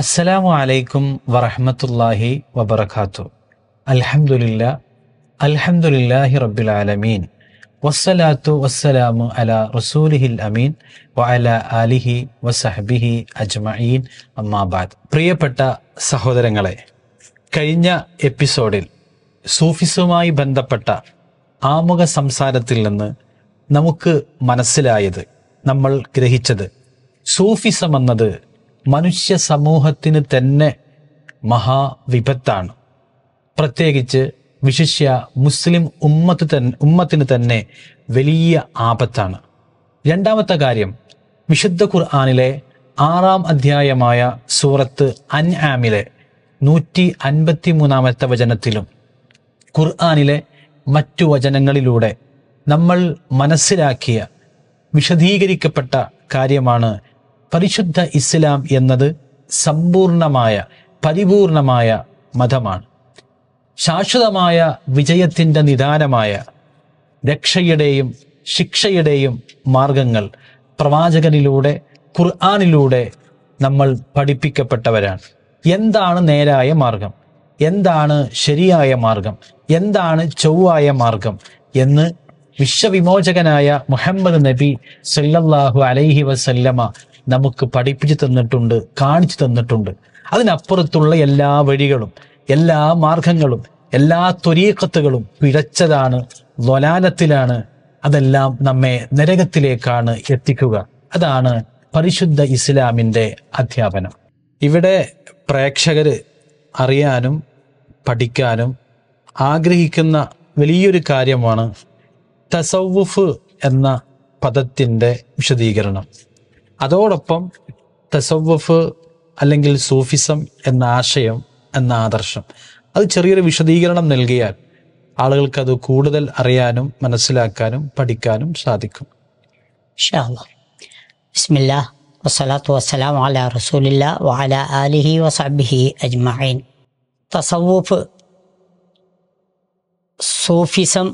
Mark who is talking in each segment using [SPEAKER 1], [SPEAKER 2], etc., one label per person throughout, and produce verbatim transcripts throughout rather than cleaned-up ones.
[SPEAKER 1] അസ്സലാമു അലൈക്കും വറഹ്മത്തുള്ളാഹി വബറകാതുഹു. അൽഹംദുലില്ലാ അൽഹംദുലില്ലാഹി റബ്ബിൽ ആലമീൻ വസ്സലാത്തു വസ്സലാമു അലാ റസൂലിഹിൽ അമീൻ വഅലാ ആലിഹി വസഹ്ബിഹി അജ്മഈൻ അമ്മാ ബഅദ്. പ്രിയപ്പെട്ട സഹോദരങ്ങളെ, കഴിഞ്ഞ എപ്പിസോഡിൽ സൂഫിസവുമായി ബന്ധപ്പെട്ട ആമുഖ സംസാരത്തിൽ നിന്ന് നമുക്ക് മനസ്സിലായത്, നമ്മൾ ഗ്രഹിച്ചത്, സൂഫിസം എന്നത് മനുഷ്യ സമൂഹത്തിന് തന്നെ മഹാവിപത്താണ്. പ്രത്യേകിച്ച് വിശിഷ്യ മുസ്ലിം ഉമ്മത്ത് തന്നെ ഉമ്മത്തിന് തന്നെ വലിയ ആപത്താണ്. രണ്ടാമത്തെ കാര്യം, വിശുദ്ധ ഖുർആനിലെ ആറാം അധ്യായമായ സൂറത്ത് അൻആമിലെ നൂറ്റി അൻപത്തി മൂന്നാമത്തെ വചനത്തിലും ഖുർആനിലെ മറ്റു വചനങ്ങളിലൂടെ നമ്മൾ മനസ്സിലാക്കിയ വിശദീകരിക്കപ്പെട്ട കാര്യമാണ്, പരിശുദ്ധ ഇസ്ലാം എന്നത് സമ്പൂർണമായ പരിപൂർണമായ മതമാണ്. ശാശ്വതമായ വിജയത്തിൻ്റെ നിദാനമായ രക്ഷയുടെയും ശിക്ഷയുടെയും മാർഗങ്ങൾ പ്രവാചകനിലൂടെ ഖുർആനിലൂടെ നമ്മൾ പഠിപ്പിക്കപ്പെട്ടവരാണ്. എന്താണ് നേരായ മാർഗം, എന്താണ് ശരിയായ മാർഗം, എന്താണ് ചൊവ്വായ മാർഗം എന്ന് വിശ്വവിമോചകനായ മുഹമ്മദ് നബി സല്ലല്ലാഹു അലൈഹി വസല്ലമ നമുക്ക് പഠിപ്പിച്ചു തന്നിട്ടുണ്ട്, കാണിച്ചു തന്നിട്ടുണ്ട്. അതിനപ്പുറത്തുള്ള എല്ലാ വഴികളും എല്ലാ മാർഗങ്ങളും എല്ലാ ത്വരീഖത്തുകളും പിഴച്ചതാണ്, ളലാലത്തിലാണ്. അതെല്ലാം നമ്മെ നരകത്തിലേക്കാണ് എത്തിക്കുക. അതാണ് പരിശുദ്ധ ഇസ്ലാമിൻ്റെ അധ്യാപനം. ഇവിടെ പ്രേക്ഷകർ അറിയാനും പഠിക്കാനും ആഗ്രഹിക്കുന്ന വലിയൊരു കാര്യമാണ് തസവ്വുഫ് എന്ന പദത്തിൻ്റെ വിശദീകരണം. അതോടൊപ്പം തസവ്വുഫ് അല്ലെങ്കിൽ സൂഫിസം എന്ന ആശയം എന്ന ആദർശം, അത് ചെറിയൊരു വിശദീകരണം നൽകിയാൽ ആളുകൾക്കത് കൂടുതൽ അറിയാനും മനസ്സിലാക്കാനും പഠിക്കാനും സാധിക്കും.
[SPEAKER 2] ഇൻഷാ അല്ലാഹ്. ബിസ്മില്ലാഹ് വസ്സലാത്തു വസ്സലാമു അലാ റസൂലില്ലാഹ് വഅലാ ആലിഹി വസഹ്ബിഹി അജ്മഈൻ. തസവ്വുഫ്, സൂഫിസം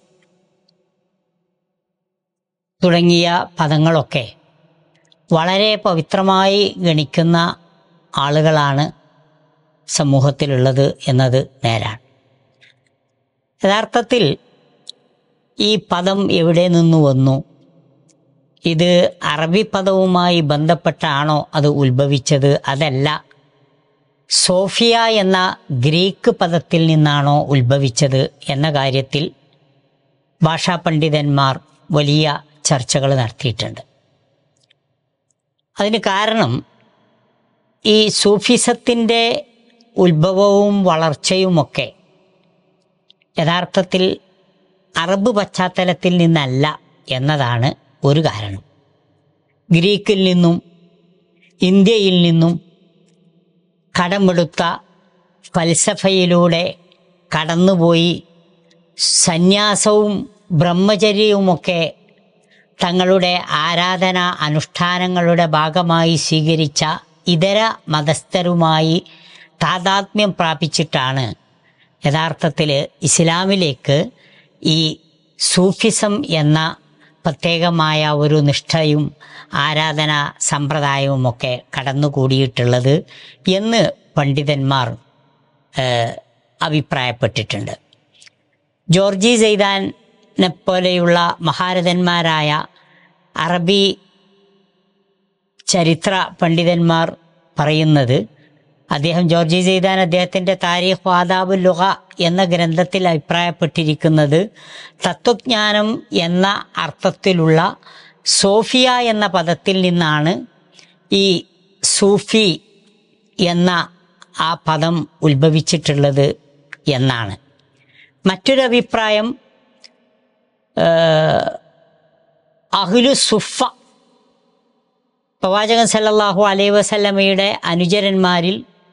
[SPEAKER 2] തുടങ്ങിയ പദങ്ങളൊക്കെ വളരെ പവിത്രമായി ഗണിക്കുന്ന ആളുകളാണ് സമൂഹത്തിലുള്ളത് എന്നത് നേരാണ്. യഥാർത്ഥത്തിൽ ഈ പദം എവിടെ നിന്ന് വന്നു? ഇത് അറബി പദവുമായി ബന്ധപ്പെട്ടാണോ അത് ഉത്ഭവിച്ചത്? അതല്ല, സോഫിയ എന്ന ഗ്രീക്ക് പദത്തിൽ നിന്നാണോ ഉത്ഭവിച്ചത് എന്ന കാര്യത്തിൽ ഭാഷാ പണ്ഡിതന്മാർ വലിയ ചർച്ചകൾ നടത്തിയിട്ടുണ്ട്. അതിന് കാരണം, ഈ സൂഫിസത്തിൻ്റെ ഉത്ഭവവും വളർച്ചയുമൊക്കെ യഥാർത്ഥത്തിൽ അറബ് പശ്ചാത്തലത്തിൽ നിന്നല്ല എന്നതാണ് ഒരു കാരണം. ഗ്രീക്കിൽ നിന്നും ഇന്ത്യയിൽ നിന്നും കടമെടുത്ത ഫൽസഫയിലൂടെ കടന്നുപോയി സന്യാസവും ബ്രഹ്മചര്യവുമൊക്കെ തങ്ങളുടെ ആരാധന അനുഷ്ഠാനങ്ങളുടെ ഭാഗമായി സ്വീകരിച്ച ഇതര മതസ്ഥരുമായി താദാത്മ്യം പ്രാപിച്ചിട്ടാണ് യഥാർത്ഥത്തിൽ ഇസ്ലാമിലേക്ക് ഈ സൂഫിസം എന്ന പ്രത്യേകമായ ഒരു നിഷ്ഠയും ആരാധന സമ്പ്രദായവുമൊക്കെ കടന്നുകൂടിയിട്ടുള്ളത് എന്ന് പണ്ഡിതന്മാർ അഭിപ്രായപ്പെട്ടിട്ടുണ്ട്. ജോർജി സൈദാനെ പോലെയുള്ള മഹാരഥന്മാരായ അറബി ചരിത്ര പണ്ഡിതന്മാർ പറയുന്നത്, അദ്ദേഹം ജോർജി സൈദാൻ അദ്ദേഹത്തിൻ്റെ താരീഖ് ആദാബുൽ ലുഗ എന്ന ഗ്രന്ഥത്തിൽ അഭിപ്രായപ്പെട്ടിരിക്കുന്നത്, തത്വജ്ഞാനം എന്ന അർത്ഥത്തിലുള്ള സോഫിയ എന്ന പദത്തിൽ നിന്നാണ് ഈ സൂഫി എന്ന ആ പദം ഉത്ഭവിച്ചിട്ടുള്ളത് എന്നാണ്. മറ്റൊരു അഭിപ്രായം, അഹ്ലു സുഫ, പ്രവാചകൻ സല്ലല്ലാഹു അലൈഹി വസല്ലമയുടെ അനുചരന്മാരിൽ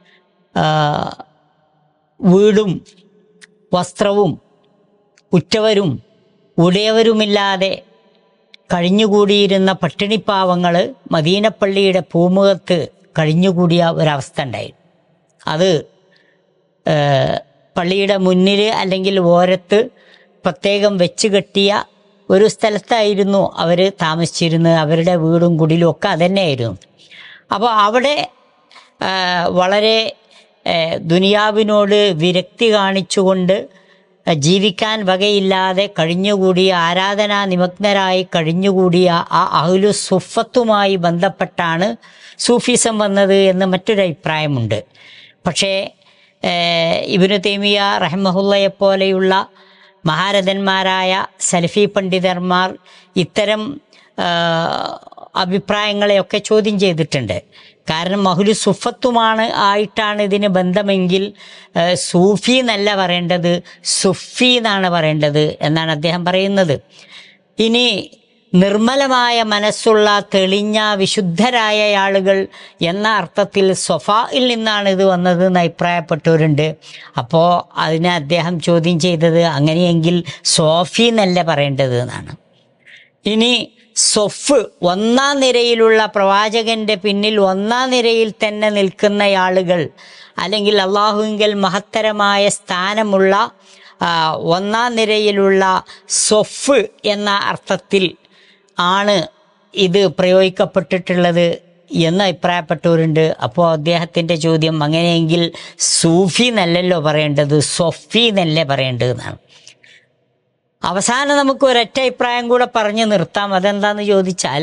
[SPEAKER 2] വീടും വസ്ത്രവും ഉറ്റവരും ഉടയവരുമില്ലാതെ കഴിഞ്ഞുകൂടിയിരുന്ന പട്ടിണിപ്പാവങ്ങൾ മദീനപ്പള്ളിയുടെ പൂമുഖത്ത് കഴിഞ്ഞുകൂടിയ ഒരവസ്ഥ ഉണ്ടായി. അത് പള്ളിയുടെ മുന്നിൽ അല്ലെങ്കിൽ ഓരത്ത് പ്രത്യേകം വെച്ച് കെട്ടിയ ഒരു സ്ഥലത്തായിരുന്നു അവർ താമസിച്ചിരുന്നത്. അവരുടെ വീടും കുടിലും ഒക്കെ അതന്നെയായിരുന്നു. അപ്പോൾ അവിടെ വളരെ ദുനിയാവിനോട് വിരക്തി കാണിച്ചുകൊണ്ട് ജീവിക്കാൻ വകയില്ലാതെ കഴിഞ്ഞുകൂടിയ, ആരാധനാ നിമഗ്നരായി കഴിഞ്ഞുകൂടിയ ആ അഹ്ലു സുഫത്തുമായി ബന്ധപ്പെട്ടാണ് സൂഫിസം വന്നത് എന്ന് മറ്റൊരു അഭിപ്രായമുണ്ട്. പക്ഷേ ഇബ്നു തൈമിയ റഹിമഹുല്ലയെ പോലെയുള്ള മഹാരഥന്മാരായ സലഫി പണ്ഡിതന്മാർ ഇത്തരം അഭിപ്രായങ്ങളെയൊക്കെ ചോദ്യം ചെയ്തിട്ടുണ്ട്. കാരണം അഹ്ലു സുഫത്തുമാണ് ആയിട്ടാണ് ഇതിന് ബന്ധമെങ്കിൽ സൂഫി എന്നല്ല പറയേണ്ടത്, സുഫി എന്നാണ് പറയേണ്ടത് എന്നാണ് അദ്ദേഹം പറയുന്നത്. ഇനി നിർമ്മലമായ മനസ്സുള്ള തെളിഞ്ഞ വിശുദ്ധരായ ആളുകൾ എന്ന അർത്ഥത്തിൽ സൊഫായിൽ നിന്നാണ് ഇത് വന്നത് എന്ന് അഭിപ്രായപ്പെട്ടവരുണ്ട്. അപ്പോൾ അതിനെ അദ്ദേഹം ചോദ്യം ചെയ്തത് അങ്ങനെയെങ്കിൽ സോഫി എന്നല്ല പറയേണ്ടത് എന്നാണ്. ഇനി സൊഫ്, ഒന്നാം നിരയിലുള്ള പ്രവാചകന്റെ പിന്നിൽ ഒന്നാം നിരയിൽ തന്നെ നിൽക്കുന്ന ആളുകൾ, അല്ലെങ്കിൽ അള്ളാഹുവിങ്കൽ മഹത്തരമായ സ്ഥാനമുള്ള ഒന്നാം നിരയിലുള്ള സൊഫ് എന്ന അർത്ഥത്തിൽ ആണ് ഇത് പ്രയോഗിക്കപ്പെട്ടിട്ടുള്ളത് എന്ന് അഭിപ്രായപ്പെട്ടവരുണ്ട്. അപ്പോൾ അദ്ദേഹത്തിൻ്റെ ചോദ്യം അങ്ങനെയെങ്കിൽ സൂഫി എന്നല്ലല്ലോ പറയേണ്ടത്, സൊഫി എന്നല്ലേ പറയേണ്ടതെന്നാണ്. അവസാനം നമുക്ക് ഒരൊറ്റ അഭിപ്രായം കൂടെ പറഞ്ഞു നിർത്താം. അതെന്താന്ന് ചോദിച്ചാൽ,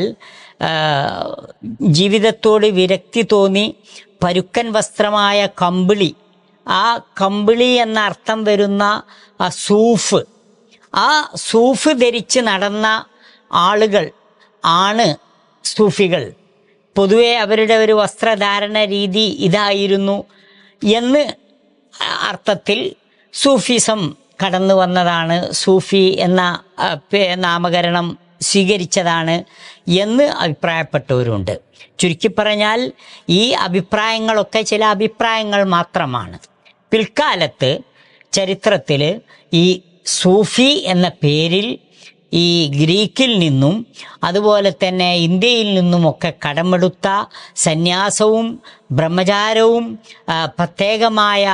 [SPEAKER 2] ജീവിതത്തോട് വിരക്തി തോന്നി പരുക്കൻ വസ്ത്രമായ കമ്പിളി, ആ കമ്പിളി എന്ന അർത്ഥം വരുന്ന ആ സൂഫ്, ആ സൂഫ് ധരിച്ച് നടന്ന ആളുകൾ ആണ് സൂഫികൾ. പൊതുവെ അവരുടെ ഒരു വസ്ത്രധാരണ രീതി ഇതായിരുന്നു എന്ന് അർത്ഥത്തിൽ സൂഫിസം കടന്നു വന്നതാണ്, സൂഫി എന്ന നാമകരണം സ്വീകരിച്ചതാണ് എന്ന് അഭിപ്രായപ്പെട്ടവരുണ്ട്. ചുരുക്കി പറഞ്ഞാൽ ഈ അഭിപ്രായങ്ങളൊക്കെ ചില അഭിപ്രായങ്ങൾ മാത്രമാണ്. പിൽക്കാലത്ത് ചരിത്രത്തിൽ ഈ സൂഫി എന്ന പേരിൽ ഈ ഗ്രീക്കിൽ നിന്നും അതുപോലെ തന്നെ ഇന്ത്യയിൽ നിന്നുമൊക്കെ കടമെടുത്ത സന്യാസവും ബ്രഹ്മചാരവും പ്രത്യേകമായ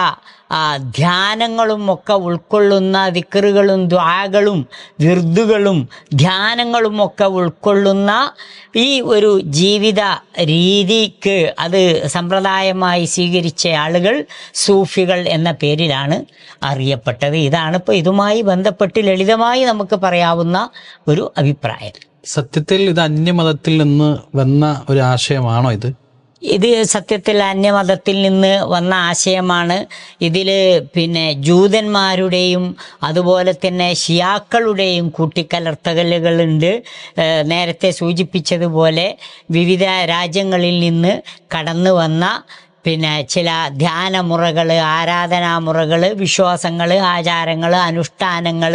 [SPEAKER 2] ധ്യാനങ്ങളും ഒക്കെ ഉൾക്കൊള്ളുന്ന ദിക്റുകളും ദുആകളും വിർദുകളും ധ്യാനങ്ങളും ഒക്കെ ഉൾക്കൊള്ളുന്ന ഈ ഒരു ജീവിത രീതിക്ക് അത് സമ്പ്രദായമായി സ്വീകരിച്ച ആളുകൾ സൂഫികൾ എന്ന പേരിലാണ് അറിയപ്പെട്ടത്. ഇതാണ് ഇപ്പോൾ ഇതുമായി ബന്ധപ്പെട്ട് ലളിതമായി നമുക്ക് പറയാവുന്ന ഒരു അഭിപ്രായം.
[SPEAKER 1] സത്യത്തിൽ ഇത് അന്യമതത്തിൽ നിന്ന് വന്ന ഒരു ആശയമാണോ? ഇത്
[SPEAKER 2] ഇത് സത്യത്തിൽ അന്യമതത്തിൽ നിന്ന് വന്ന ആശയമാണ്. ഇതിൽ പിന്നെ ജൂതന്മാരുടെയും അതുപോലെ തന്നെ ഷിയാക്കളുടെയും കൂട്ടിക്കലർത്തലുകളുണ്ട്. നേരത്തെ സൂചിപ്പിച്ചതുപോലെ വിവിധ രാജ്യങ്ങളിൽ നിന്ന് കടന്നു വന്ന പിന്നെ ചില ധ്യാനമുറകൾ, ആരാധനാമുറകൾ, വിശ്വാസങ്ങൾ, ആചാരങ്ങൾ, അനുഷ്ഠാനങ്ങൾ,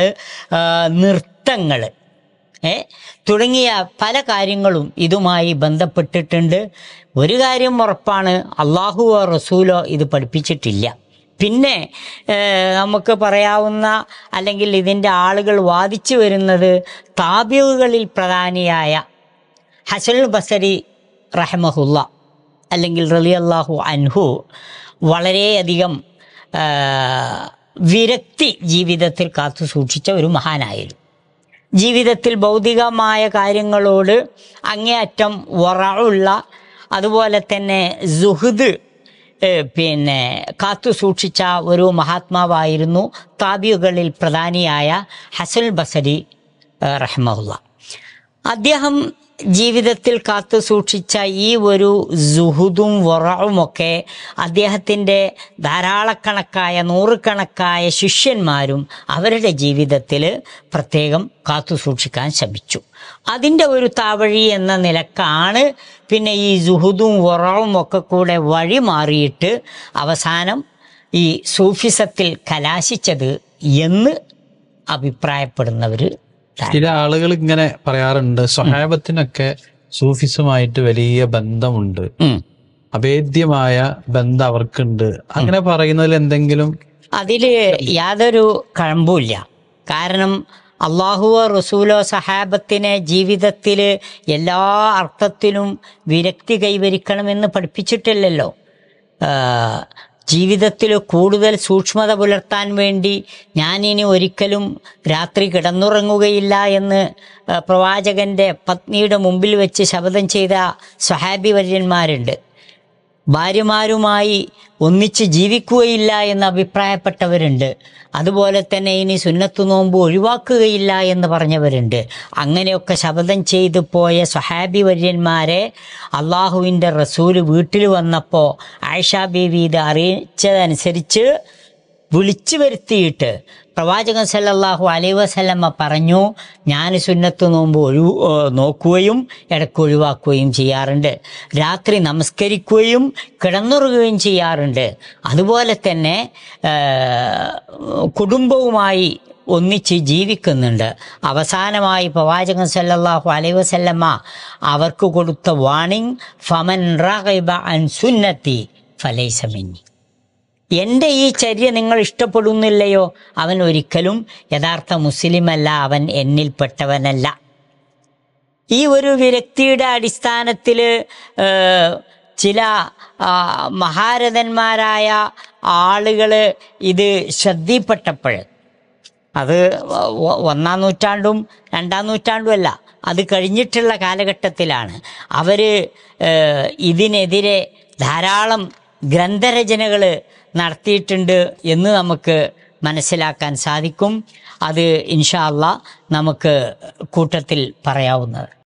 [SPEAKER 2] നൃത്തങ്ങൾ ഏ തുടങ്ങിയ പല കാര്യങ്ങളും ഇതുമായി ബന്ധപ്പെട്ടിട്ടുണ്ട്. ഒരു കാര്യം ഉറപ്പാണ്, അള്ളാഹുവോ റസൂലോ ഇത് പഠിപ്പിച്ചിട്ടില്ല. പിന്നെ നമുക്ക് പറയാവുന്ന അല്ലെങ്കിൽ ഇതിൻ്റെ ആളുകൾ വാദിച്ചു വരുന്നത് താബിഉകളിൽ പ്രധാനിയായ ഹസനുൽ ബസരി റഹ്മഹുല്ല അല്ലെങ്കിൽ റളിയല്ലാഹു അൻഹു വളരെയധികം വിരക്തി ജീവിതത്തിൽ കാത്തു സൂക്ഷിച്ച ഒരു മഹാനായിരുന്നു. ജീവിതത്തിൽ ഭൗതികമായ കാര്യങ്ങളോട് അങ്ങേയറ്റം വറഉള്ള അതുപോലെ തന്നെ സുഹൃദ് പിന്നെ കാത്തു സൂക്ഷിച്ച ഒരു മഹാത്മാവായിരുന്നു താബിഉകളിൽ പ്രധാനിയായ ഹസനുൽ ബസരി റഹ്മഹുല്ല. അദ്ദേഹം ജീവിതത്തിൽ കാത്തു സൂക്ഷിച്ച ഈ ഒരു സുഹുദും വറഉമൊക്കെ അദ്ദേഹത്തിൻ്റെ ധാരാളക്കണക്കായ നൂറുകണക്കായ ശിഷ്യന്മാരും അവരുടെ ജീവിതത്തിൽ പ്രത്യേകം കാത്തു സൂക്ഷിക്കാൻ ശ്രമിച്ചു. അതിൻ്റെ ഒരു താവഴി എന്ന നിലക്കാണ് പിന്നെ ഈ സുഹുദും വറഉം ഒക്കെ കൂടെ വഴി മാറിയിട്ട് അവസാനം ഈ സൂഫിസത്തിൽ കലാശിച്ചത് എന്ന് അഭിപ്രായപ്പെടുന്നവർ.
[SPEAKER 1] ചില ആളുകൾ ഇങ്ങനെ പറയാറുണ്ട്, സ്വഹാബത്തിനൊക്കെ സൂഫിസുമായിട്ട് വലിയ ബന്ധമുണ്ട്, അഭേദ്യമായ ബന്ധം അവർക്കുണ്ട്. അങ്ങനെ പറയുന്നതിൽ എന്തെങ്കിലും
[SPEAKER 2] അതിൽ യാതൊരു കഴമ്പുമില്ല. കാരണം അള്ളാഹുവോ റസൂലോ സഹാബത്തിനെ ജീവിതത്തിൽ എല്ലാ അർത്ഥത്തിലും വിരക്തി കൈവരിക്കണമെന്ന് പഠിപ്പിച്ചിട്ടില്ലല്ലോ. ജീവിതത്തിൽ കൂടുതൽ സൂക്ഷ്മത പുലർത്താൻ വേണ്ടി ഞാനിനി ഒരിക്കലും രാത്രി കിടന്നുറങ്ങുകയില്ല എന്ന് പ്രവാചകന്റെ പത്നിയുടെ മുമ്പിൽ വെച്ച് ശപഥം ചെയ്ത സ്വഹാബി വര്യന്മാരുണ്ട്. ഭാര്യമാരുമായി ഒന്നിച്ച് ജീവിക്കുകയില്ല എന്ന് അഭിപ്രായപ്പെട്ടവരുണ്ട്. അതുപോലെ തന്നെ ഇനി സുന്നത്തു നോമ്പ് ഒഴിവാക്കുകയില്ല എന്ന് പറഞ്ഞവരുണ്ട്. അങ്ങനെയൊക്കെ ശപഥം ചെയ്തു പോയ സ്വഹാബി വര്യന്മാരെ അള്ളാഹുവിൻ്റെ റസൂല് വീട്ടിൽ വന്നപ്പോൾ ആയിഷ ബീവി ഇത് അറിയിച്ചതനുസരിച്ച് വിളിച്ചു വരുത്തിയിട്ട് പ്രവാചകൻ സല്ലല്ലാഹു അലൈഹി വസല്ലമ പറഞ്ഞു, ഞാൻ സുന്നത്ത് നോമ്പ് ഒഴിവ് നോക്കുകയും ഇടയ്ക്ക് ഒഴിവാക്കുകയും ചെയ്യാറുണ്ട്, രാത്രി നമസ്കരിക്കുകയും കിടന്നുറങ്ങുകയും ചെയ്യാറുണ്ട്, അതുപോലെ തന്നെ കുടുംബവുമായി ഒന്നിച്ച് ജീവിക്കുന്നുണ്ട്. അവസാനമായി പ്രവാചകൻ സല്ലല്ലാഹു അലൈഹി വസല്ലമ അവർക്ക് കൊടുത്ത വാണിംഗ്, ഫമൻ റഗിബ അൻ സുന്നത്തി ഫലൈസ മിന്നി. എൻ്റെ ഈ ചര്യ നിങ്ങൾ ഇഷ്ടപ്പെടുന്നില്ലയോ, അവൻ ഒരിക്കലും യഥാർത്ഥ മുസ്ലിമല്ല, അവൻ എന്നിൽപ്പെട്ടവനല്ല. ഈ ഒരു വിരക്തിയുടെ അടിസ്ഥാനത്തിൽ ചില മഹാരഥന്മാരായ ആളുകൾ ഇത് ശ്രദ്ധയിൽപ്പെട്ടപ്പോൾ, അത് ഒന്നാം നൂറ്റാണ്ടും രണ്ടാം നൂറ്റാണ്ടും അല്ല, അത് കഴിഞ്ഞിട്ടുള്ള കാലഘട്ടത്തിലാണ്, അവർ ഇതിനെതിരെ ധാരാളം ഗ്രന്ഥരചനകൾ നടത്തിയിട്ടുണ്ട് എന്ന് നമുക്ക് മനസ്സിലാക്കാൻ സാധിക്കും. അത് ഇൻഷാ അല്ലാഹ് നമുക്ക് കൂട്ടത്തിൽ പറയാവുന്നത്.